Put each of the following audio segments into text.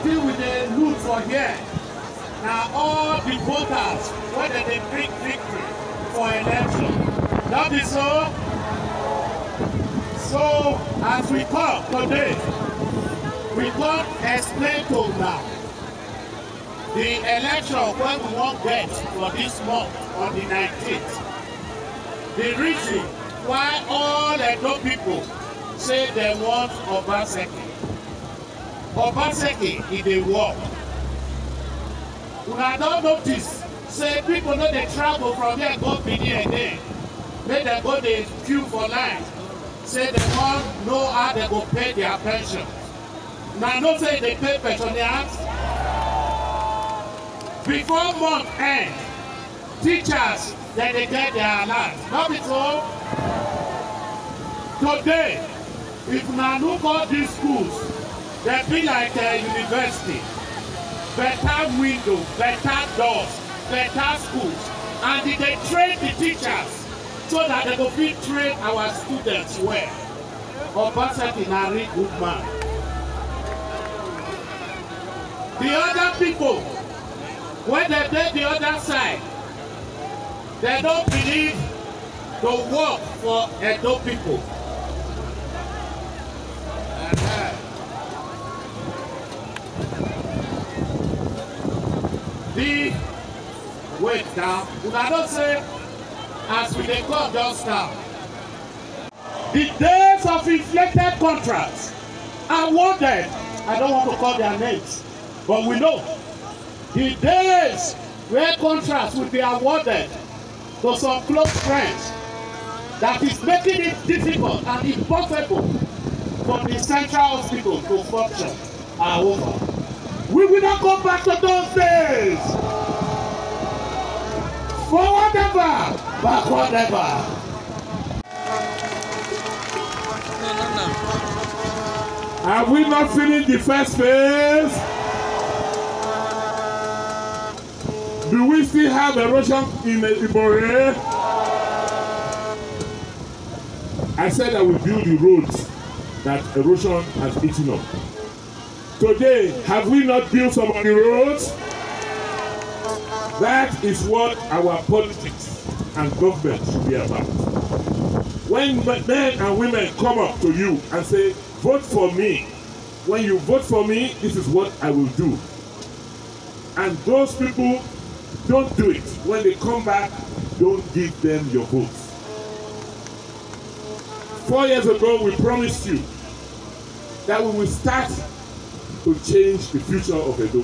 wetin we dey look for here na all the voters wey dem dey bring victory for election. That is so. So as we come today, we come explain to una the election wey we wan get for this month on the 19th. The reason why all Edo people say they want Obaseki. Obaseki e dey work. Una don notice say people no dey travel from here go Benin again. Make dem go dey queue for line. Say dem wan know how dem go pay their pension. Una know say dey pay pensioners? Before month end, teachers dem dey get their alert. No be so? Today, if una look all these schools, they be like a university. Better window, better doors, better schools. And they train the teachers so that they go fit train our students well. Obaseki na real good man. The other people, when they take the other side, they don't believe to work for Edo people. Wait now, una don't say as we dey come just now. The days of inflated contracts awarded, I don't want to call their names, but we know the days where contracts will be awarded to some close friends that is making it difficult and impossible for the central hospital to function are over. We will not go back to those days. Forward ever, backward ever. Have we not finished the first phase? Do we still have erosion in Ibore? I said I will build the roads that erosion has eaten up. Today, have we not built some of the roads? That is what our politics and government should be about. When men and women come up to you and say, vote for me, when you vote for me, this is what I will do. And those people don't do it. When they come back, don't give them your votes. 4 years ago, we promised you that we will start to change the future of Edo.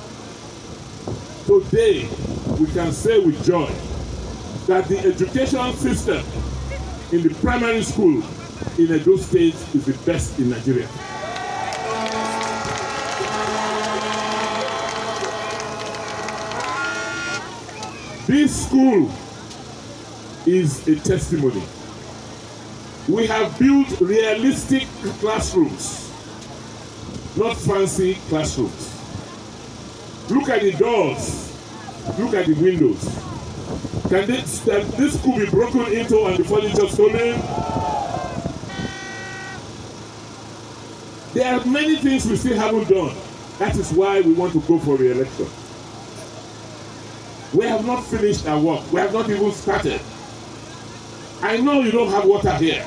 Today, we can say with joy that the education system in the primary school in Edo State is the best in Nigeria. This school is a testimony. We have built realistic classrooms, not fancy classrooms. Look at the doors. Look at the windows. Can this school be broken into and the furniture stolen? There are many things we still haven't done. That is why we want to go for re-election. We have not finished our work. We have not even started. I know you don't have water here.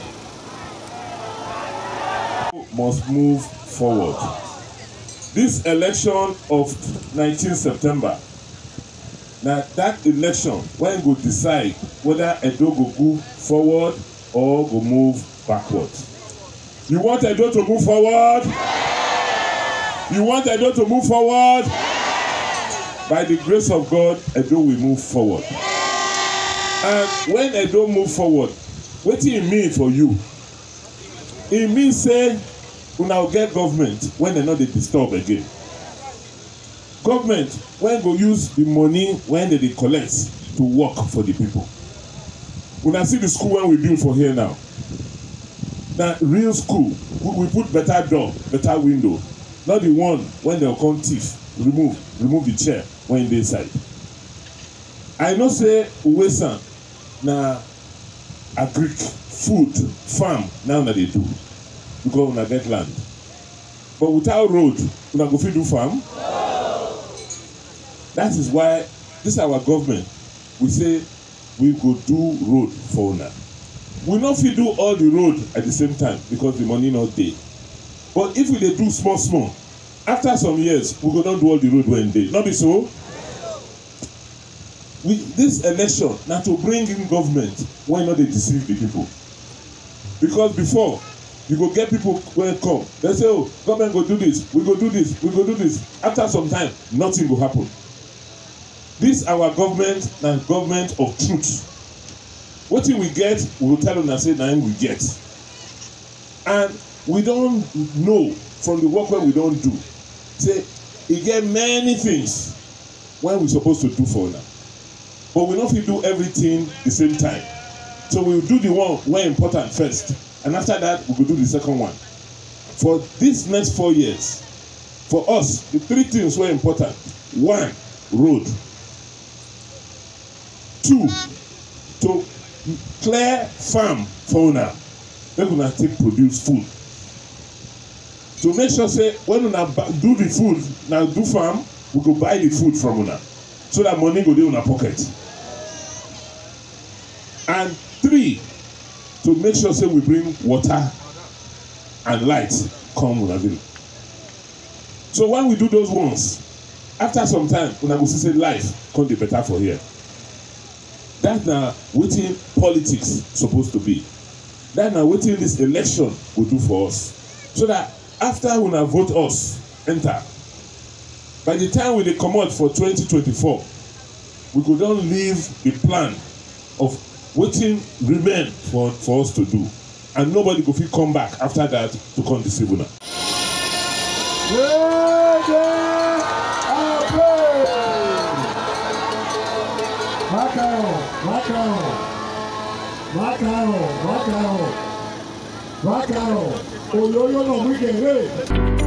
Must move forward. This election of 19 September, now that election when we decide whether Edo go move forward or go move backward. You want Edo to move forward? You want Edo to move forward? By the grace of God, Edo will move forward. And when Edo move forward, what do it mean for you? It means say, we now get government when they know they disturb again. Government when go use the money when they collect to work for the people. We now see the school when we build for here now. Now real school, we put better door, better window. Not the one when they'll come thief, remove the chair when they inside. I know say Uwesan na agric food farm now that they do because we get land. but without road una go fit do farm. That is why this our government we say we go do road for una. We no fit do all the road at the same time because the money no dey, but if we dey do small small, after some years we go don do all the road wey dey. No be so? This election na to bring in government wey no dey deceive the people, because before you go get people wey come dey say, oh, government go do this, we go do this, we go do this. After some time nothing go happen. This our government na government of truth. Wetin we get we go tell una say na im we get, and we don know from the work wey we don do say e get many things wey we suppose to do for una, but we no fit do everything the same time. So we will do the one wey important first, and after that we go do the second one. For this next 4 years, for us the 3 things wey important: 1, road; 2, to clear farm for una, make una take produce food, to make sure say when una do the food, na do farm, we go buy the food from una, so that money go dey una pocket. And 3, to make sure say we bring water and light come una village. So when we do those ones, after some time una go see say life come dey better for here. That na wetin politics suppose to be. That na wetin this election go do for us, so that after una vote us enter, by the time we dey comot for 2024, we go don leave the plan of wetin remain for us to do, and nobody go fit come back after that to come deceive una. Bácaro, olóyún náà mú ìgèrè.